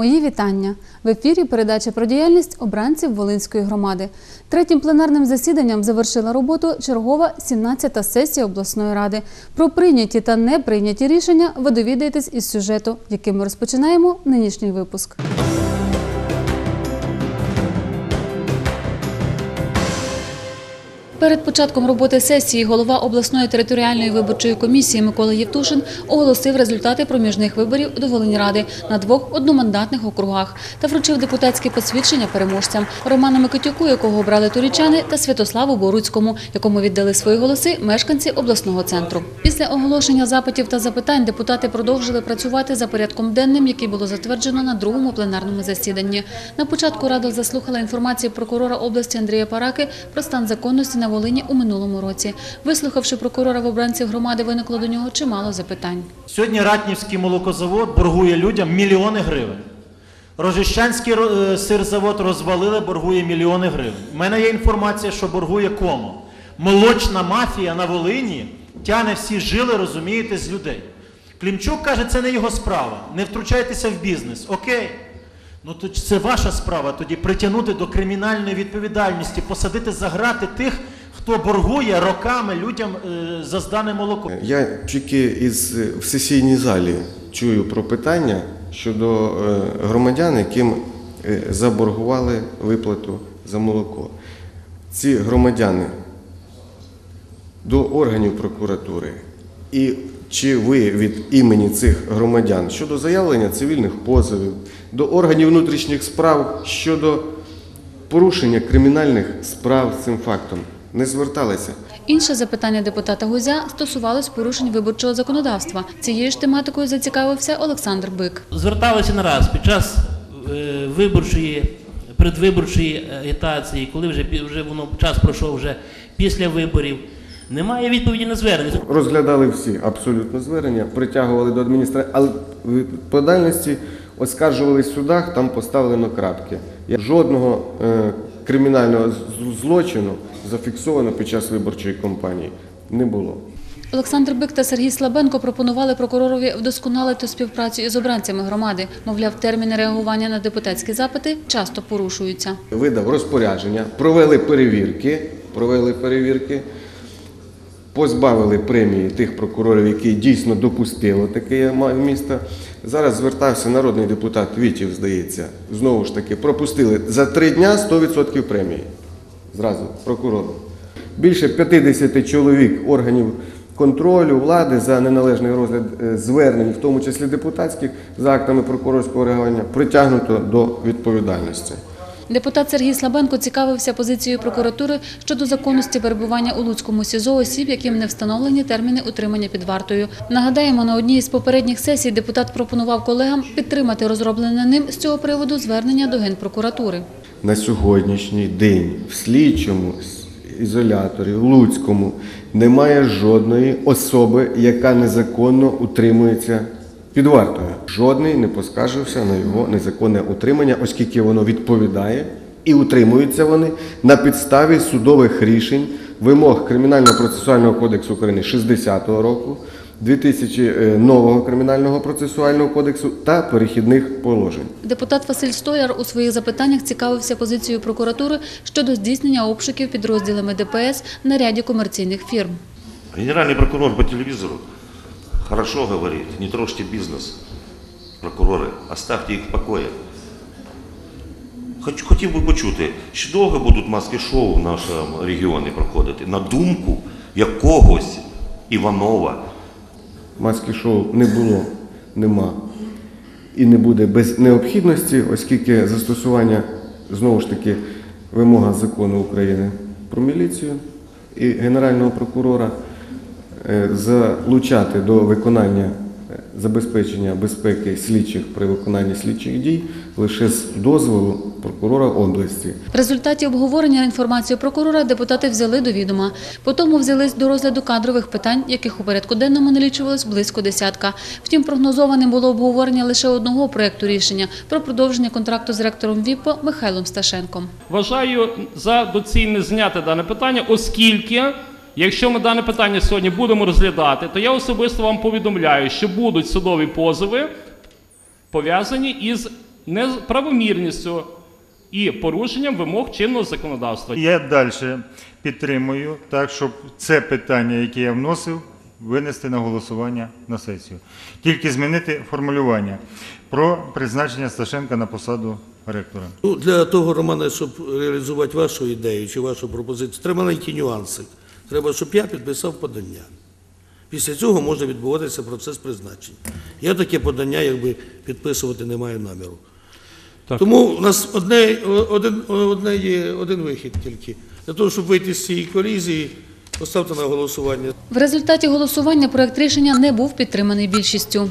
Мої вітання! В ефірі передача про діяльність обранців Волинської громади. Третім пленарним засіданням завершила роботу чергова 17-та сесія обласної ради. Про прийняті та не прийняті рішення ви довідаєтесь із сюжету, яким ми розпочинаємо нинішній випуск. Перед початком роботи сесії голова обласної територіальної виборчої комісії Микола Євтушин оголосив результати проміжних виборів до Волиньради на 2 одномандатних округах та вручив депутатські посвідчення переможцям – Роману Микитюку, якого обрали турійчани, та Святославу Боруцькому, якому віддали свої голоси мешканці обласного центру. Після оголошення запитів та запитань депутати продовжили працювати за порядком денним, який було затверджено на 2-му пленарному засіданні. На початку Рада заслухала інформацію прокурора області Андрія Параки про стан законності на Волині у минулому році. Вислухавши прокурора, в обранців громади виникло до нього чимало запитань. Сьогодні Ратнівський молокозавод боргує людям мільйони гривень. Рожищанський сирзавод розвалили, боргує мільйони гривень. У мене є інформація, що боргує кому. Молочна мафія на Волині тягне всі жили, розумієте, з людей. Клімчук каже, це не його справа, не втручайтеся в бізнес. Окей. Ну, то це ваша справа тоді притягнути до кримінальної відповідальності, посадити за грати тих, хто боргує роками людям за здане молоко. Я тільки в сесійній залі чую про питання щодо громадян, яким заборгували виплату за молоко. Ці громадяни до органів прокуратури і чи ви від імені цих громадян щодо заявлення цивільних позовів, до органів внутрішніх справ щодо порушення кримінальних справ з цим фактом не зверталися? Інше запитання депутата Гузя стосувалось порушень виборчого законодавства. Цією ж тематикою зацікавився Олександр Бик. Зверталися не раз під час предвиборчої агітації, коли вже воно час пройшов вже після виборів. Немає відповіді на звернення. Розглядали всі абсолютно звернення, притягували до адміністрації, але в подальності оскаржувались в судах, там поставлено крапки. Жодного кримінального злочину зафіксовано під час виборчої кампанії не було. Олександр Бик та Сергій Слабенко пропонували прокуророві вдосконалити співпрацю із обранцями громади. Мовляв, терміни реагування на депутатські запити часто порушуються. Видав розпорядження, провели перевірки, позбавили премії тих прокурорів, які дійсно допустили таке місто. Зараз звертався народний депутат Вітів, здається, знову ж таки, пропустили за 3 дня 100% премії. Зразу прокурору. Більше 50 чоловік органів контролю, влади за неналежний розгляд звернень, в тому числі депутатських, за актами прокурорського реагування, притягнуто до відповідальності. Депутат Сергій Слабенко цікавився позицією прокуратури щодо законності перебування у Луцькому СІЗО осіб, яким не встановлені терміни утримання під вартою. Нагадаємо, на одній із попередніх сесій депутат пропонував колегам підтримати розроблене ним з цього приводу звернення до Генпрокуратури. На сьогоднішній день в слідчому ізоляторі в Луцькому немає жодної особи, яка незаконно утримується під вартою. Жодний не поскаржився на його незаконне утримання, оскільки воно відповідає і утримуються вони на підставі судових рішень, вимог Кримінального процесуального кодексу України 60-го року, 2000 нового Кримінального процесуального кодексу та перехідних положень. Депутат Василь Стояр у своїх запитаннях цікавився позицією прокуратури щодо здійснення обшуків підрозділами ДПС на ряді комерційних фірм. Генеральний прокурор по телевізору хорошо говорит, не трожьте бизнес, прокурори, оставьте їх в покое. Хотів би почути, чи довго будуть маски-шоу в нашому регіоні проходити? На думку якогось Іванова. Маски-шоу не було, нема і не буде без необхідності, оскільки застосування, знову ж таки, вимога закону України про міліцію і Генерального прокурора залучати до виконання забезпечення безпеки слідчих при виконанні слідчих дій лише з дозволу прокурора області. В результаті обговорення інформацію прокурора депутати взяли до відома. Потім взялись до розгляду кадрових питань, яких у порядку денному налічувалось близько 10. Втім, прогнозованим було обговорення лише одного проєкту рішення про продовження контракту з ректором ВІПО Михайлом Сташенком. Вважаю за доцільне зняти дане питання, оскільки якщо ми дане питання сьогодні будемо розглядати, то я особисто вам повідомляю, що будуть судові позови пов'язані із неправомірністю і порушенням вимог чинного законодавства. Я далі підтримую, так, щоб це питання, яке я вносив, винести на голосування на сесію. Тільки змінити формулювання про призначення Сташенка на посаду ректора. Ну, для того, Романе, щоб реалізувати вашу ідею чи вашу пропозицію, треба маленький нюансик. Треба, щоб я підписав подання. Після цього може відбуватися процес призначення. Я таке подання підписувати не маю наміру. Так. Тому у нас один вихід тільки. Для того, щоб вийти з цієї колізії, поставте на голосування. В результаті голосування проект рішення не був підтриманий більшістю.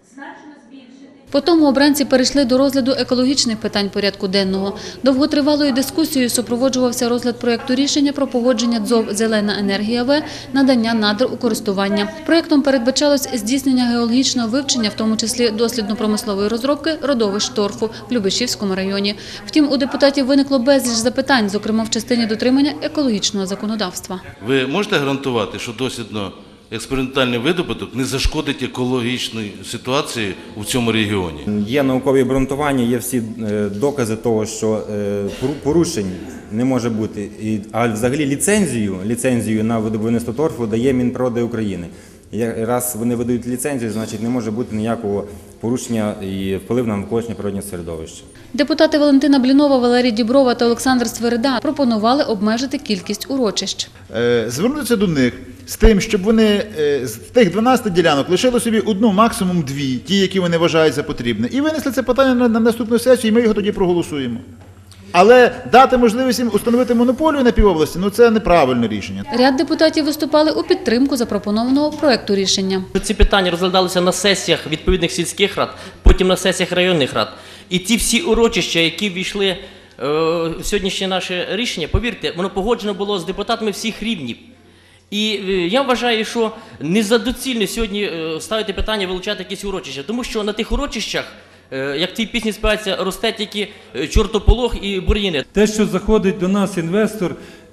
Потім обранці перейшли до розгляду екологічних питань порядку денного. Довготривалою дискусією супроводжувався розгляд проєкту рішення про погодження ДЗОВ «Зелена енергія В» надання надр у користування. Проєктом передбачалось здійснення геологічного вивчення, в тому числі дослідно-промислової розробки родовищ торфу в Любешівському районі. Втім, у депутатів виникло безліч запитань, зокрема в частині дотримання екологічного законодавства. Ви можете гарантувати, що дослідно-експериментальний видобуток не зашкодить екологічній ситуації у цьому регіоні? Є наукові обґрунтування, є всі докази того, що порушень не може бути. А взагалі ліцензію на видобувництво торфу дає Мінприроди України. Раз вони видають ліцензію, значить не може бути ніякого порушення і впливу на навколишнє природне середовище. Депутати Валентина Блінова, Валерій Діброва та Олександр Свирида пропонували обмежити кількість урочищ. Звернутися до них з тим, щоб вони з тих 12 ділянок лишили собі одну, максимум дві, ті, які вони вважають за потрібне, і винесли це питання на наступну сесію, і ми його тоді проголосуємо. Але дати можливість їм установити монополію на півобласті – це неправильне рішення. Ряд депутатів виступали у підтримку запропонованого проекту рішення. Ці питання розглядалися на сесіях відповідних сільських рад, потім на сесіях районних рад. І ті всі урочища, які ввійшли в сьогоднішнє наше рішення, повірте, воно погоджено було з депутатами всіх рівнів. І я вважаю, що не за доцільно сьогодні ставити питання вилучати якісь урочища, тому що на тих урочищах, як в тій пісні співається, росте тільки чортополох і бур'яни. Те, що заходить до нас інвестор,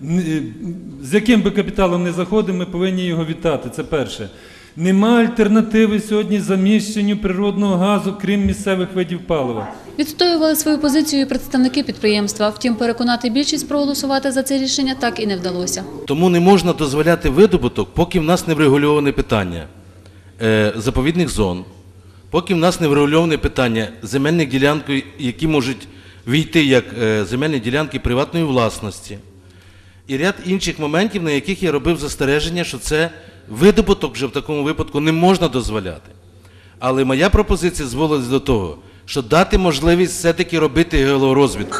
з яким би капіталом не заходив, ми повинні його вітати, це перше. Нема альтернативи сьогодні заміщенню природного газу, крім місцевих видів палива. Відстоювали свою позицію і представники підприємства. Втім, переконати більшість проголосувати за це рішення так і не вдалося. Тому не можна дозволяти видобуток, поки в нас не врегульоване питання заповідних зон, поки в нас не врегульоване питання земельних ділянок, які можуть війти як земельні ділянки приватної власності. І ряд інших моментів, на яких я робив застереження, що це видобуток вже в такому випадку не можна дозволяти. Але моя пропозиція зводилась до того, що дати можливість все-таки робити геологорозвідку.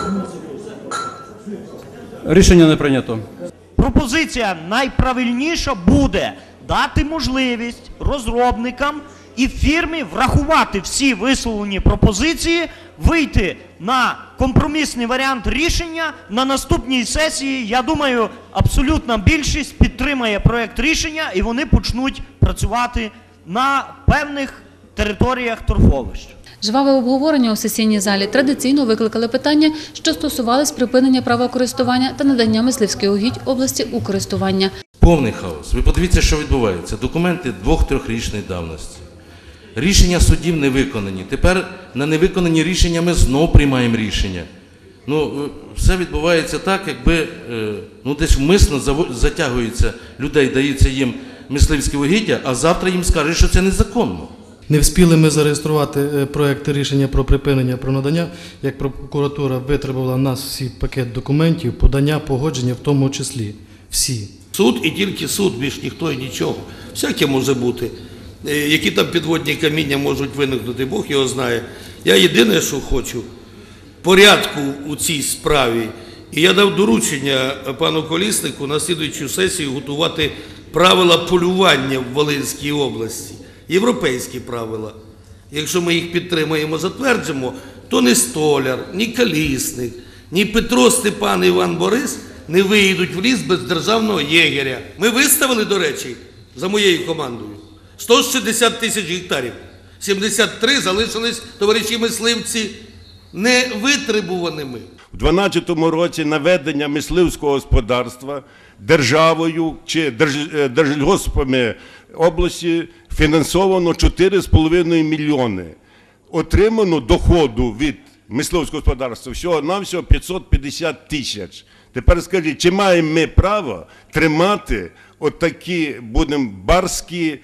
Рішення не прийнято. Пропозиція найправильніша буде дати можливість розробникам і фірмі врахувати всі висловлені пропозиції, вийти на компромісний варіант рішення на наступній сесії. Я думаю, абсолютна більшість підтримає проект рішення і вони почнуть працювати на певних територіях торфовищ. Жваве обговорення у сесійній залі традиційно викликали питання, що стосувались припинення права користування та надання мисливських угідь області у користування. Повний хаос. Ви подивіться, що відбувається. Документи 2-3-річної давності. Рішення судів не виконані. Тепер на невиконані рішення ми знов приймаємо рішення. Все відбувається так, якби десь вмисно затягується людей, дається їм мисливське угіддя, а завтра їм скажуть, що це незаконно. Не встигли ми зареєструвати проєкт рішення про припинення про надання, як прокуратура витребувала нас всі пакет документів, подання, погодження в тому числі. Всі. Суд і тільки суд, більш ніхто і нічого. Всяке може бути. Які там підводні каміння можуть виникнути, Бог його знає. Я єдине, що хочу, порядку у цій справі. І я дав доручення пану Коліснику на слідуючу сесію готувати правила полювання в Волинській області. Європейські правила. Якщо ми їх підтримаємо, затверджимо, то ні Столяр, ні Колісник, ні Петро, Степан, Іван, Борис не виїдуть в ліс без державного єгеря. Ми виставили, до речі, за моєю командою, 160 тисяч гектарів. 73 залишились, товариші мисливці, невитребуваними. У 2012 році на ведення мисливського господарства державою чи держлісгоспами області фінансовано 4,5 мільйони. Отримано доходу від мисливського господарства всього-навсього 550 тисяч. Тепер скажіть, чи маємо ми право тримати отакі, будемо, барські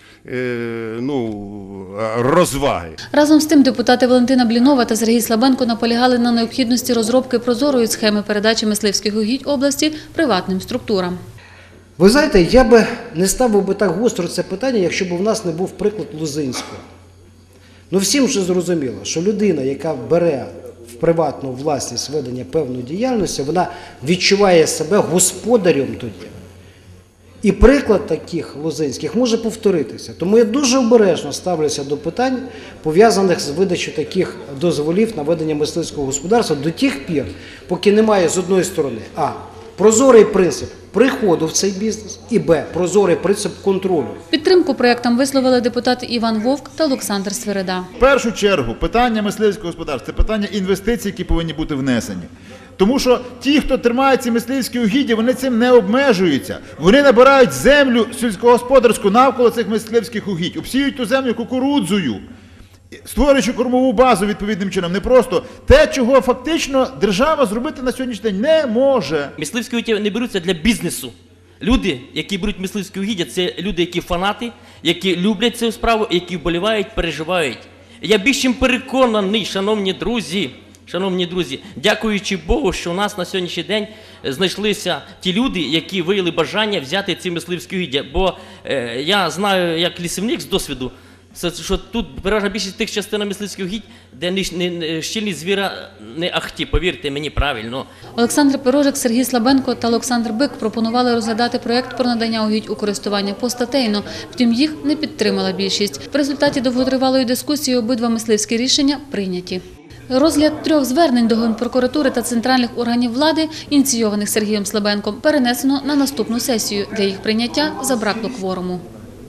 розваги? Разом з тим депутати Валентина Блінова та Сергій Слабенко наполягали на необхідності розробки прозорої схеми передачі мисливських угідь області приватним структурам. Ви знаєте, я би не ставив би так гостро це питання, якщо б у нас не був приклад Лозинського. Ну всім вже зрозуміло, що людина, яка бере в приватну власність ведення певної діяльності, вона відчуває себе господарем тоді. І приклад таких лозинських може повторитися. Тому я дуже обережно ставлюся до питань, пов'язаних з видачею таких дозволів на ведення мисливського господарства до тих пір, поки немає з одної сторони прозорий принцип приходу в цей бізнес і прозорий принцип контролю. Підтримку проєктам висловили депутати Іван Вовк та Олександр Свирида. В першу чергу питання мисливського господарства – це питання інвестицій, які повинні бути внесені. Тому що ті, хто тримає ці мисливські угіддя, вони цим не обмежуються. Вони набирають землю сільськогосподарську навколо цих мисливських угідь, обсіють ту землю кукурудзою, створюючи кормову базу відповідним чином. Не просто те, чого фактично держава зробити на сьогоднішній день не може. Мисливські угіддя не беруться для бізнесу. Люди, які беруть мисливські угіддя, це люди, які фанати, які люблять цю справу, які вболівають, переживають. Я більш чим переконаний, шановні друзі, дякуючи Богу, що у нас на сьогоднішній день знайшлися ті люди, які виявили бажання взяти ці мисливські угіддя. Бо я знаю, як лісівник з досвіду, що тут переважна більшість тих частин мисливських угідь, де щільність звіра не ахті, повірте мені правильно. Олександр Пирожик, Сергій Слабенко та Олександр Бик пропонували розглядати проєкт про надання угідь у користування постатейно, втім їх не підтримала більшість. В результаті довготривалої дискусії обидва мисливські рішення прийняті. Розгляд 3 звернень до Генпрокуратури та центральних органів влади, ініційованих Сергієм Слабенком, перенесено на наступну сесію. Для їх прийняття забракло кворуму.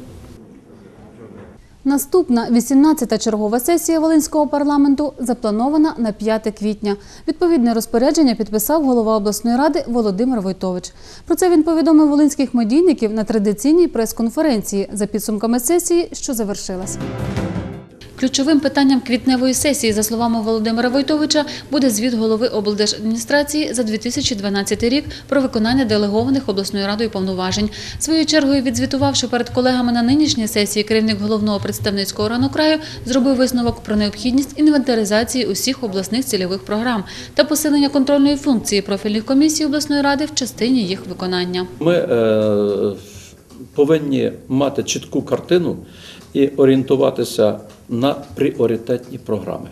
Наступна 18-та чергова сесія Волинського парламенту запланована на 5 квітня. Відповідне розпорядження підписав голова обласної ради Володимир Войтович. Про це він повідомив волинських медійників на традиційній прес-конференції за підсумками сесії, що завершилась. Ключовим питанням квітневої сесії, за словами Володимира Войтовича, буде звіт голови облдержадміністрації за 2012 рік про виконання делегованих обласною радою повноважень. Своєю чергою, відзвітувавши перед колегами на нинішній сесії, керівник головного представницького органу краю зробив висновок про необхідність інвентаризації усіх обласних цільових програм та посилення контрольної функції профільних комісій обласної ради в частині їх виконання. Ми повинні мати чітку картину і орієнтуватися на пріоритетні програми.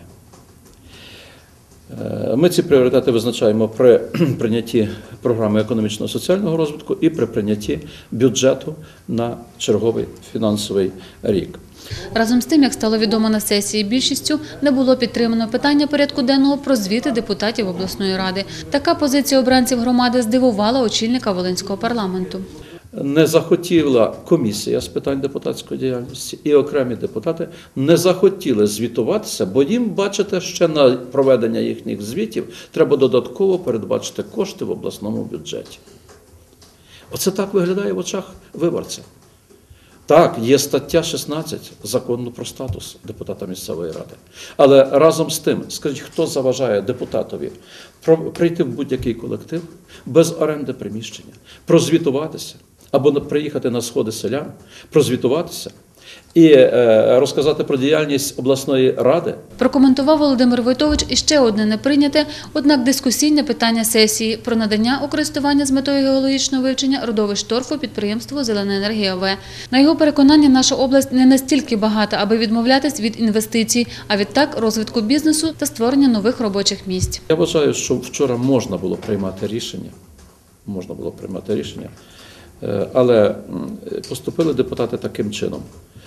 Ми ці пріоритети визначаємо при прийнятті програми економічного соціального розвитку і при прийнятті бюджету на черговий фінансовий рік. Разом з тим, як стало відомо на сесії, більшістю не було підтримано питання порядку денного про звіти депутатів обласної ради. Така позиція обранців громади здивувала очільника Волинського парламенту. Не захотіла комісія з питань депутатської діяльності і окремі депутати не захотіли звітуватися, бо їм, бачите, ще на проведення їхніх звітів треба додатково передбачити кошти в обласному бюджеті. Оце так виглядає в очах виборця. Так, є стаття 16 закону про статус депутата місцевої ради. Але разом з тим, скажіть, хто заважає депутатові прийти в будь-який колектив без оренди приміщення, прозвітуватися, або приїхати на сходи селян, прозвітуватися і розказати про діяльність обласної ради? Прокоментував Володимир Войтович і ще одне неприйняте, однак дискусійне питання сесії про надання у користування з метою геологічного вивчення родовищ торфу підприємству «Зелена енергія ОВ». На його переконання, наша область не настільки багата, аби відмовлятись від інвестицій, а відтак розвитку бізнесу та створення нових робочих місць. Я вважаю, що вчора можна було приймати рішення, але поступили депутати таким чином.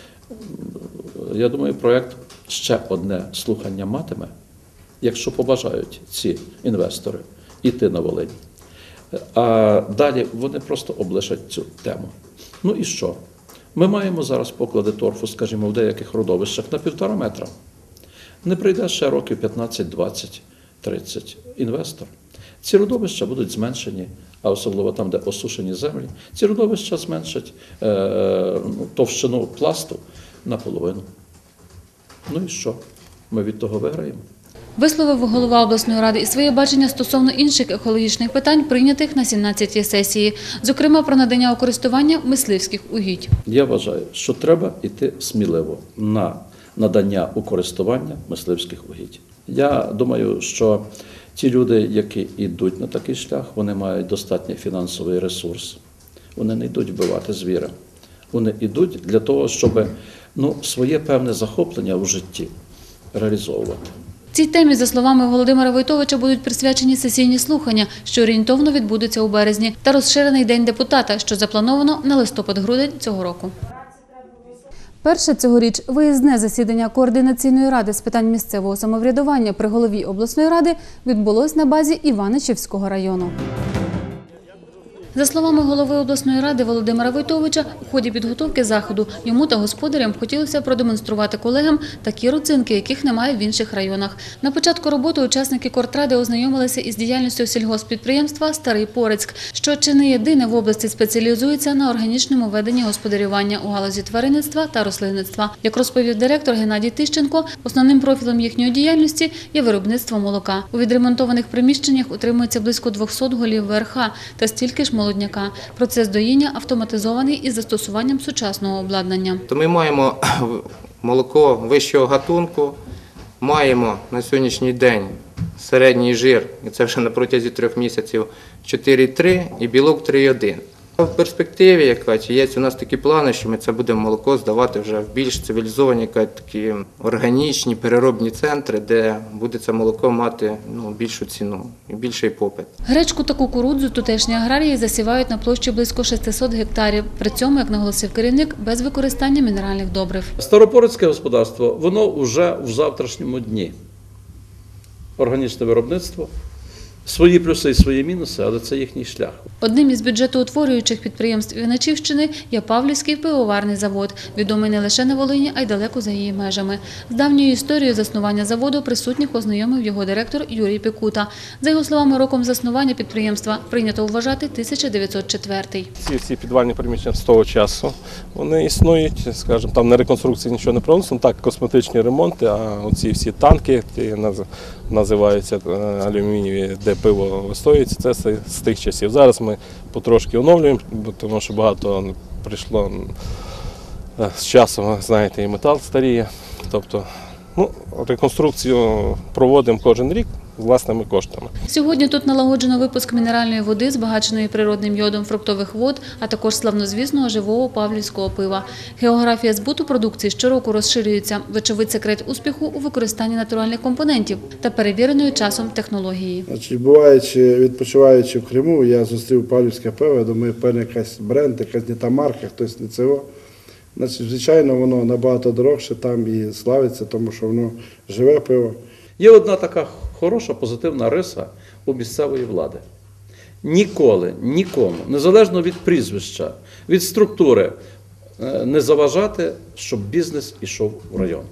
Я думаю, проєкт ще одне слухання матиме, якщо побажають ці інвестори йти на Волинь. А далі вони просто облишать цю тему. Ну і що? Ми маємо зараз поклади торфу, скажімо, в деяких родовищах на 1,5 метра. Не пройде ще років 15, 20, 30 інвестор. Ці родовища будуть зменшені, а особливо там, де осушені землі, ці родовища зменшать товщину пласту наполовину. Ну і що? Ми від того виграємо. Висловив голова обласної ради і своє бачення стосовно інших екологічних питань, прийнятих на 17-й сесії, зокрема про надання у користування мисливських угідь. Я вважаю, що треба йти сміливо на надання у користування мисливських угідь. Я думаю, що ті люди, які йдуть на такий шлях, вони мають достатній фінансовий ресурс. Вони не йдуть вбивати звіра. Вони йдуть для того, щоб своє певне захоплення у житті реалізовувати. Цій темі, за словами Володимира Войтовича, будуть присвячені сесійні слухання, що орієнтовно відбудуться у березні, та розширений день депутата, що заплановано на листопад-грудень цього року. Перше цьогоріч виїзне засідання Координаційної ради з питань місцевого самоврядування при голові обласної ради відбулось на базі Іваничівського району. За словами голови обласної ради Володимира Войтовича, у ході підготовки заходу йому та господарям хотілося продемонструвати колегам такі родзинки, яких немає в інших районах. На початку роботи учасники Кортради ознайомилися із діяльністю сільгосппідприємства «Старий Порецьк», що чи не єдине в області спеціалізується на органічному веденні господарювання у галузі тваринництва та рослинництва. Як розповів директор Геннадій Тищенко, основним профілем їхньої діяльності є виробництво молока. У відремонтованих приміщеннях утримується близько 200 голів ВРХ та стільки ж молодняка. Процес доїння автоматизований із застосуванням сучасного обладнання. Ми маємо молоко вищого гатунку, маємо на сьогоднішній день середній жир, і це вже на протязі 3 місяців, 4,3 і білок 3,1. В перспективі є у нас такі плани, що ми це будемо молоко здавати вже в більш цивілізовані, такі органічні переробні центри, де буде це молоко мати більшу ціну і більший попит. Гречку та кукурудзу тутешні аграрії засівають на площі близько 600 гектарів. При цьому, як наголосив керівник, без використання мінеральних добрив. Старопорецьке господарство, воно вже в завтрашньому дні. Органічне виробництво. Свої плюси і свої мінуси, але це їхній шлях. Одним із бюджетоутворюючих підприємств Іваничівщини є Павлівський пивоварний завод, відомий не лише на Волині, а й далеко за її межами. З давньою історією заснування заводу присутніх ознайомив його директор Юрій Пікута. За його словами, роком заснування підприємства прийнято вважати 1904. Ці всі підвальні приміщення з того часу, вони існують, скажімо, там на реконструкції нічого не проводиться, так косметичні ремонти, а оці всі танки, ті називаються алюмінієві, де пиво вистоюється, це з тих часів. Зараз ми потрошки оновлюємо, тому що багато прийшло з часом, знаєте, і метал старіє. Тобто, реконструкцію проводимо кожен рік власними коштами. Сьогодні тут налагоджено випуск мінеральної води, збагаченої природним йодом фруктових вод, а також славнозвісного живого павлівського пива. Географія збуту продукції щороку розширюється. Вочевидь, секрет успіху у використанні натуральних компонентів та перевіреної часом технології. Відпочиваючи в Криму, я зустрів павлівське пиво, я думаю, певне якийсь бренд, якась не та марка, хтось не цього. Звичайно, воно набагато дорожче там і славиться, тому що воно живе пиво. Є одна така хороша, позитивна риса у місцевої влади. Ніколи, нікому, незалежно від прізвища, від структури, не заважати, щоб бізнес ішов в район.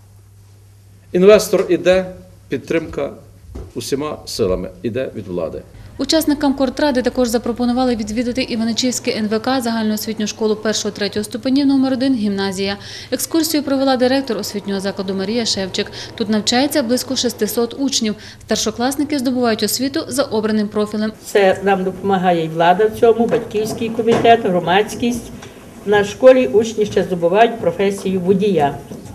Інвестор іде, підтримка усіма силами іде від влади. Учасникам Кортради також запропонували відвідати Іваничівське НВК, загальноосвітню школу 1-3 ступенів номер 1 «Гімназія». Екскурсію провела директор освітнього закладу Марія Шевчик. Тут навчається близько 600 учнів. Старшокласники здобувають освіту за обраним профілем. Це нам допомагає і влада в цьому, батьківський комітет, громадськість. На школі учні ще здобувають професію водія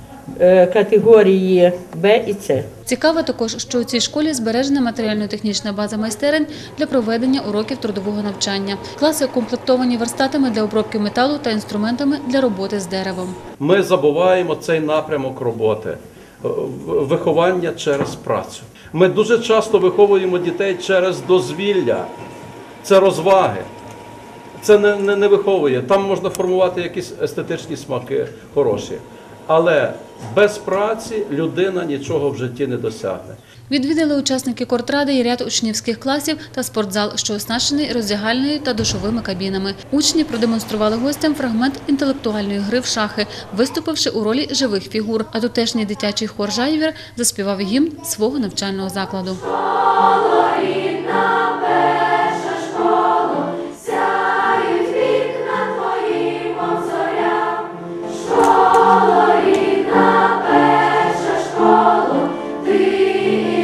категорії Б і С. Цікаво також, що у цій школі збережена матеріально-технічна база майстерень для проведення уроків трудового навчання. Класи укомплектовані верстатами для обробки металу та інструментами для роботи з деревом. Ми забуваємо цей напрямок роботи, виховання через працю. Ми дуже часто виховуємо дітей через дозвілля, це розваги. Це не виховує. Там можна формувати якісь естетичні смаки хороші. Але без праці людина нічого в житті не досягне. Відвідали учасники Кортради і ряд учнівських класів та спортзал, що оснащений роздягальною та душовими кабінами. Учні продемонстрували гостям фрагмент інтелектуальної гри в шахи, виступивши у ролі живих фігур. А тутешній дитячий хор «Жайвір» заспівав гімн свого навчального закладу. Школа рідна, перша школа, ти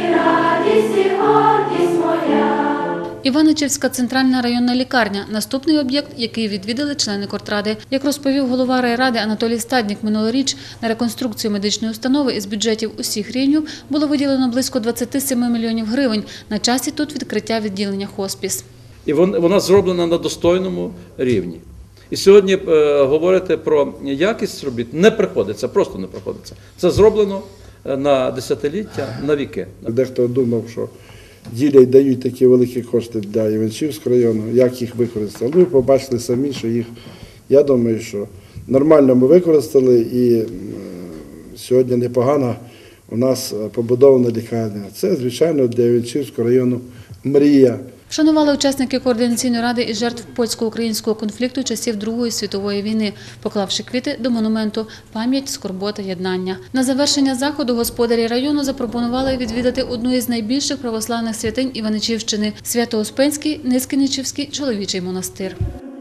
Іваничівська центральна районна лікарня – наступний об'єкт, який відвідали члени Кортради. Як розповів голова райради Анатолій Стаднік, минулоріч на реконструкцію медичної установи із бюджетів усіх рівнів було виділено близько 27 мільйонів гривень. На часі тут відкриття відділення хоспіс. І вона зроблена на достойному рівні. І сьогодні говорити про якість робіт не приходиться, просто не приходиться. Це зроблено на десятиліття, на віки. Дехто думав, що ділять, дають такі великі кошти для Іванчівського району, як їх використали. Ми побачили самі, що їх, я думаю, що нормально ми використали і сьогодні непогано у нас побудована лікарня. Це, звичайно, для Іванчівського району мрія. Вшанували учасники Координаційної ради із жертв польсько-українського конфлікту часів Другої світової війни, поклавши квіти до монументу «Пам'ять, скорбота, єднання». На завершення заходу господарі району запропонували відвідати одну із найбільших православних святинь Іваничівщини – Свято-Успенський Низкиничівський чоловічий монастир.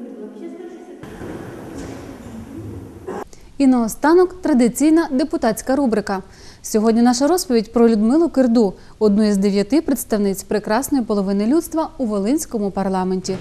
І наостанок традиційна депутатська рубрика. Сьогодні наша розповідь про Людмилу Кирду, одну із 9 представниць прекрасної половини людства у Волинському парламенті.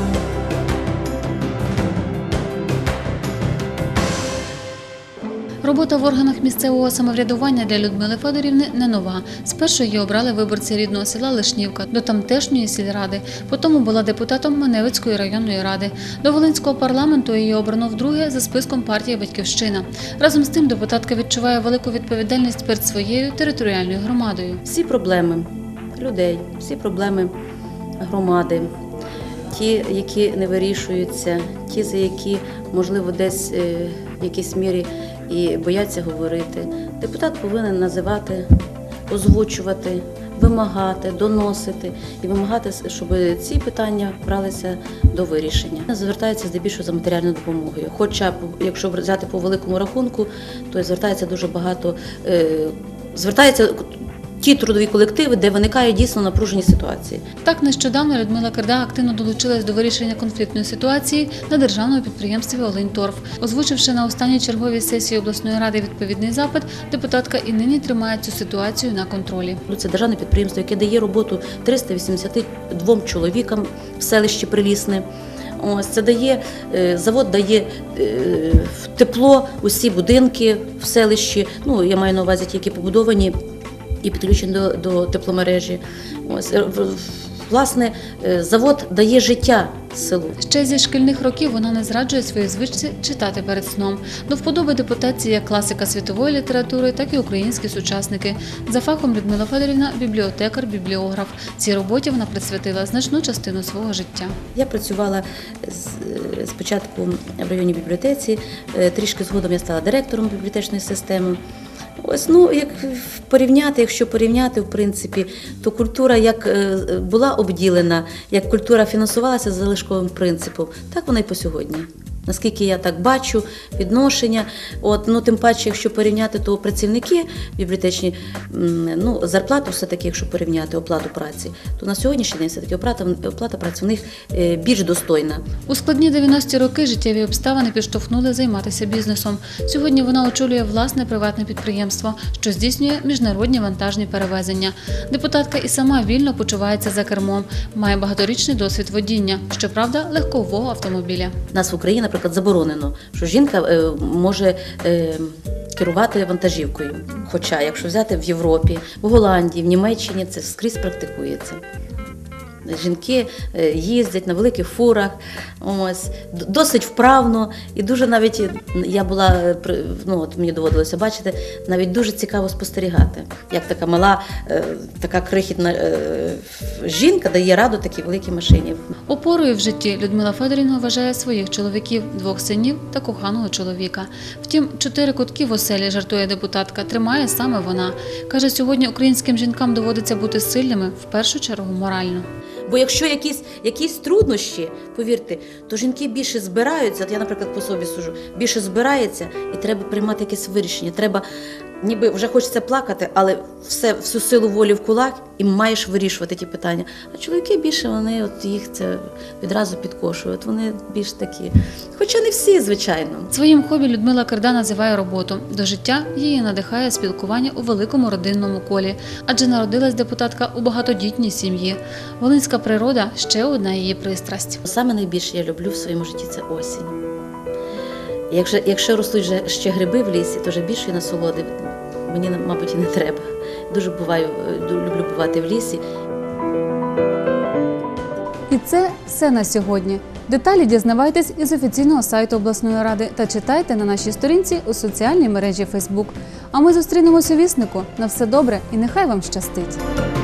Робота в органах місцевого самоврядування для Людмили Федорівни не нова. Спершу її обрали виборці рідного села Лишнівка до тамтешньої сільради. Потім була депутатом Маневицької районної ради. До Волинського парламенту її обрано вдруге за списком партії «Батьківщина». Разом з тим депутатка відчуває велику відповідальність перед своєю територіальною громадою. Всі проблеми людей, всі проблеми громади, ті, які не вирішуються, ті, за які, можливо, десь в якійсь мірі і бояться говорити. Депутат повинен називати, озвучувати, вимагати, доносити і вимагати, щоб ці питання бралися до вирішення. Звертаються здебільшого за матеріальною допомогою. Хоча, якщо взяти по великому рахунку, то звертається дуже багато, звертається ті трудові колективи, де виникають дійсно напружені ситуації. Так, нещодавно Людмила Кирда активно долучилась до вирішення конфліктної ситуації на державному підприємстві «Волиньторф». Озвучивши на останній черговій сесії обласної ради відповідний запит, депутатка і нині тримає цю ситуацію на контролі. Це державне підприємство, яке дає роботу 382 чоловікам в селищі Прилісне. Ось це дає, завод дає тепло, усі будинки в селищі, ну я маю на увазі ті, які побудовані і підключені до тепломережі. Ось, власне, завод дає життя селу. Ще зі шкільних років вона не зраджує свої звичці читати перед сном. До вподоби депутатці як класика світової літератури, так і українські сучасники. За фахом Людмила Федорівна – бібліотекар, бібліограф. Цій роботі вона присвятила значну частину свого життя. Я працювала спочатку в районній бібліотеці, трішки згодом я стала директором бібліотечної системи. Ось, ну, якщо порівняти, в принципі, то культура як була обділена, як культура фінансувалася за залишковим принципом, так вона і по сьогодні. Наскільки я так бачу, відношення, тим паче, якщо порівняти, то працівники бібліотечні, зарплату все-таки, якщо порівняти, оплату праці, то на сьогоднішній день все-таки оплата праці в них більш достойна. У складні 90-ті роки життєві обставини підштовхнули займатися бізнесом. Сьогодні вона очолює власне приватне підприємство, що здійснює міжнародні вантажні перевезення. Депутатка і сама вільно почувається за кермом, має багаторічний досвід водіння, щоправда, легкового автомобіля. У нас в Україні, наприклад, заборонено, що жінка може керувати вантажівкою. Хоча, якщо взяти в Європі, в Голландії, в Німеччині, це скрізь практикується. Жінки їздять на великих фурах, досить вправно і дуже навіть, я була, мені доводилося бачити, навіть дуже цікаво спостерігати, як така мала, така крихітна жінка дає раду такій великій машині. Опорою в житті Людмила Федорівна вважає своїх чоловіків, 2 синів та коханого чоловіка. Втім, 4 кутки в оселі, жартує депутатка, тримає саме вона. Каже, сьогодні українським жінкам доводиться бути сильними, в першу чергу морально. Бо якщо якісь труднощі, повірте, то жінки більше збираються, от я, наприклад, по собі сужу, більше збирається і треба приймати якесь вирішення. Треба ніби вже хочеться плакати, але всю силу волі в кулак і маєш вирішувати ті питання. А чоловіки більше, вони от їх це відразу підкошують, вони більш такі. Хоча не всі, звичайно. Своїм хобі Людмила Керда називає роботу. До життя її надихає спілкування у великому родинному колі, адже народилась депутатка у багатодітній сім'ї. Волинська природа – ще одна її пристрасть. Саме найбільше я люблю в своєму житті – це осінь. Якщо ростуть ще гриби в лісі, то вже більшої насолоди мені, мабуть, і не треба. Дуже люблю бувати в лісі. І це все на сьогодні. Деталі дізнавайтесь із офіційного сайту обласної ради та читайте на нашій сторінці у соціальній мережі Facebook. А ми зустрінемось у Віснику. На все добре і нехай вам щастить!